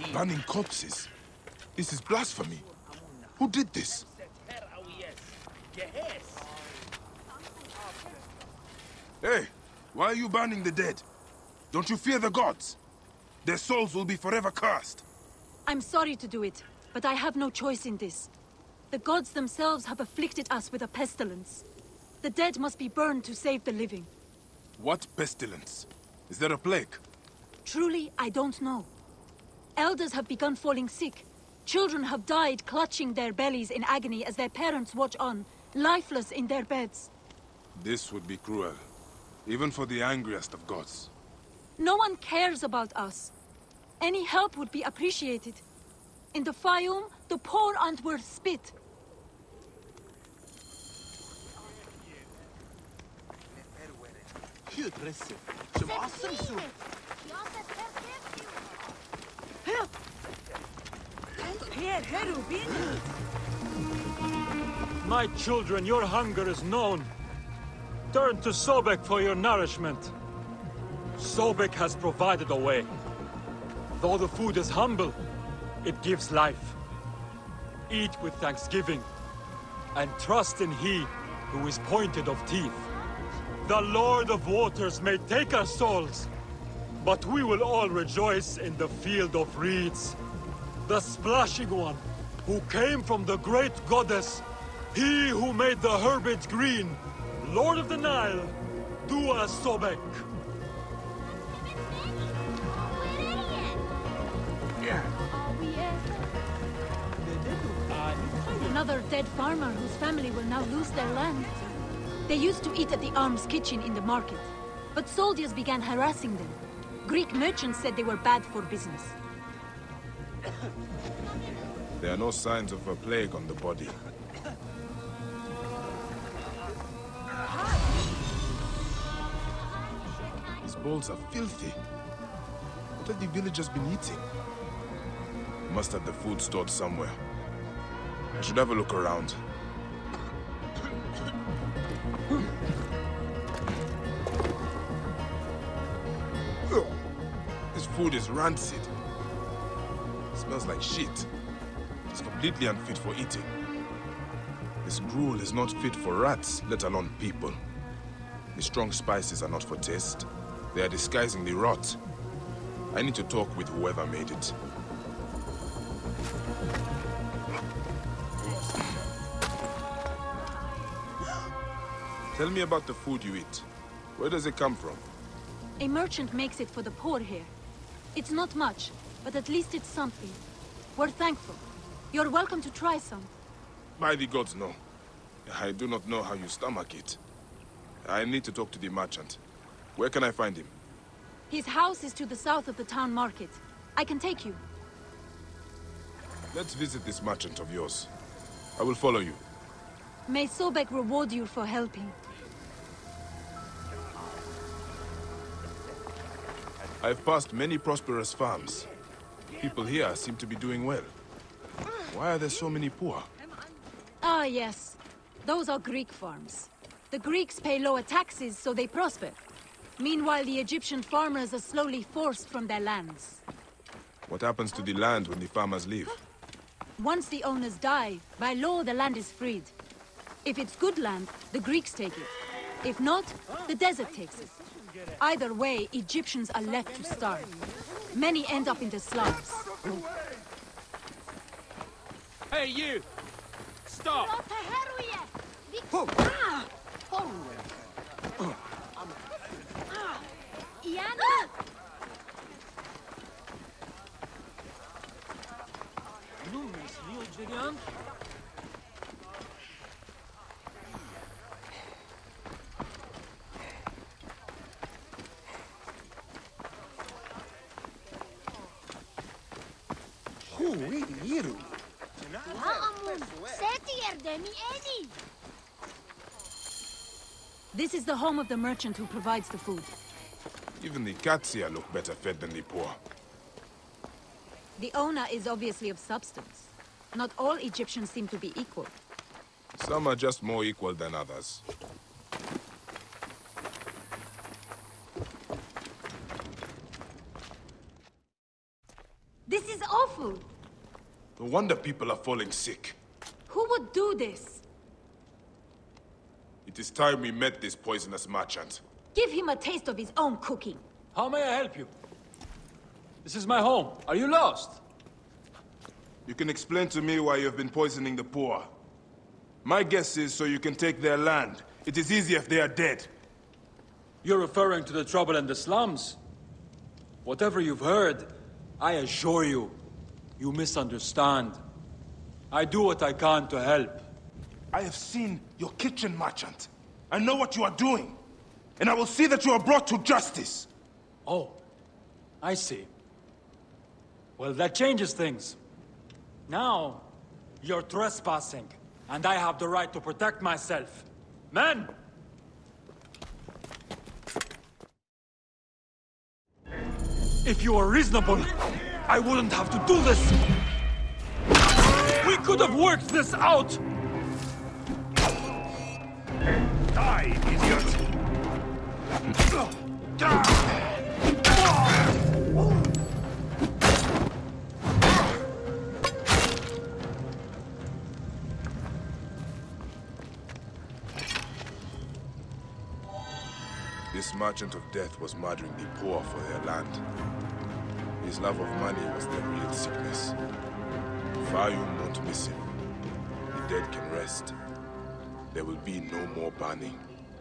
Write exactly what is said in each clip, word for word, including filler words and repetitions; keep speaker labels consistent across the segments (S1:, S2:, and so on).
S1: Burning corpses? This is blasphemy. Who did this? Hey, why are you burning the dead? Don't you fear the gods? Their souls will be forever cursed.
S2: I'm sorry to do it, but I have no choice in this. The gods themselves have afflicted us with a pestilence. The dead must be burned to save the living.
S1: What pestilence? Is there a plague?
S2: Truly, I don't know. Elders have begun falling sick. Children have died clutching their bellies in agony as their parents watch on, lifeless in their beds.
S1: This would be cruel, even for the angriest of gods.
S2: No one cares about us. Any help would be appreciated. In the Fayum, the poor aren't worth spit.
S3: My children, your hunger is known. Turn to Sobek for your nourishment. Sobek has provided a way. Though the food is humble, it gives life. Eat with thanksgiving, and trust in He who is pointed of teeth. The Lord of Waters may take our souls, but we will all rejoice in the field of reeds. The Splashing One, who came from the great goddess, He who made the herbage green, Lord of the Nile, Dua Sobek.
S2: Another dead farmer whose family will now lose their land. They used to eat at the arms kitchen in the market, but soldiers began harassing them. Greek merchants said they were bad for business.
S1: There are no signs of a plague on the body. These bowls are filthy. What have the villagers been eating? Must have the food stored somewhere. I should have a look around. This food is rancid. It smells like shit. It's completely unfit for eating. This gruel is not fit for rats, let alone people. The strong spices are not for taste. They are disguising the rot. I need to talk with whoever made it. Tell me about the food you eat. Where does it come from?
S2: A merchant makes it for the poor here. It's not much, but at least it's something. We're thankful. You're welcome to try some.
S1: By the gods, no. I do not know how you stomach it. I need to talk to the merchant. Where can I find him?
S2: His house is to the south of the town market. I can take you.
S1: Let's visit this merchant of yours. I will follow you.
S2: May Sobek reward you for helping.
S1: I've passed many prosperous farms. People here seem to be doing well. Why are there so many poor?
S2: Ah, yes. Those are Greek farms. The Greeks pay lower taxes, so they prosper. Meanwhile, the Egyptian farmers are slowly forced from their lands.
S1: What happens to the land when the farmers leave?
S2: Once the owners die, by law the land is freed. If it's good land, the Greeks take it. If not, the desert takes it. Either way, Egyptians are left to starve. Many end up in the slums.
S4: Hey, you! Stop!
S2: This is the home of the merchant who provides the food.
S1: Even the cats here look better fed than the poor.
S2: The owner is obviously of substance. Not all Egyptians seem to be equal.
S1: Some are just more equal than others.
S2: This is awful.
S1: No wonder people are falling sick.
S2: Who would do this?
S1: It is time we met this poisonous merchant.
S2: Give him a taste of his own cooking.
S3: How may I help you? This is my home. Are you lost?
S1: You can explain to me why you've been poisoning the poor. My guess is so you can take their land. It is easy if they are dead.
S3: You're referring to the trouble in the slums? Whatever you've heard, I assure you, you misunderstand. I do what I can to help.
S1: I have seen your kitchen merchant. I know what you are doing. And I will see that you are brought to justice.
S3: Oh, I see. Well, that changes things. Now, you're trespassing, and I have the right to protect myself. Men! If you were reasonable, I wouldn't have to do this! We could have worked this out!
S1: Die, idiot! This merchant of death was murdering the poor for their land. His love of money was their real sickness. Fayum won't miss him. The dead can rest. There will be no more burning.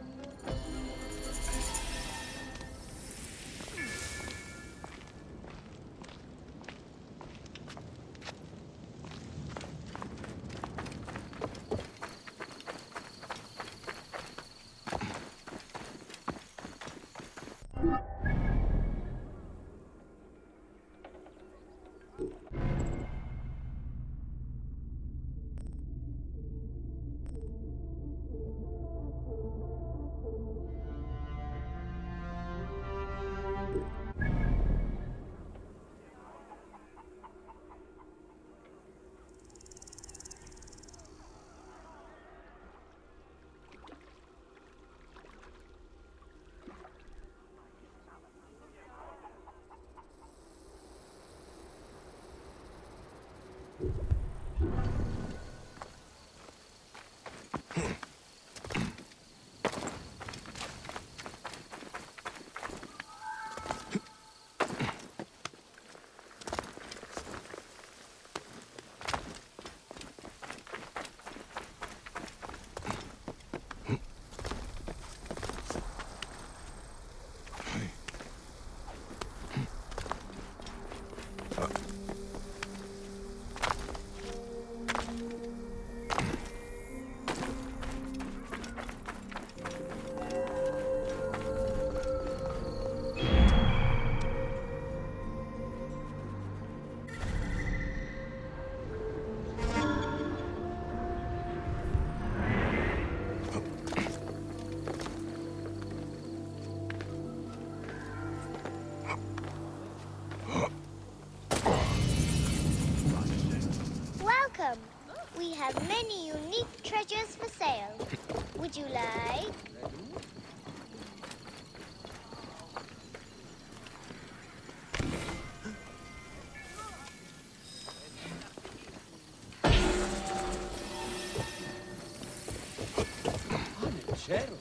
S5: We have many unique treasures for sale. Would you like?
S6: Certo.